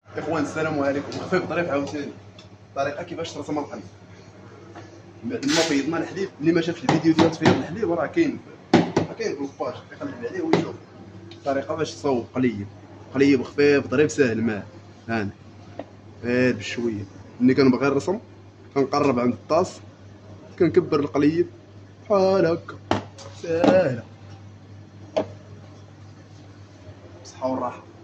اخوان السلام عليكم. خفيف ظريف عاوتاني طريقه كيفاش ترسم القليب. بعد ما فيضنا الحليب، اللي ما شافش الفيديو ديال تفيض الحليب راه كاين في الباج، يقلب عليه ويشوف الطريقه باش تصاوب قليب خفيف ظريف ساهل. معاه هاني غير بشويه. ملي كنبغي نرسم كنقرب عند الطاس، كنكبر القليب بحال هكا ساهله. بصحه والراحه.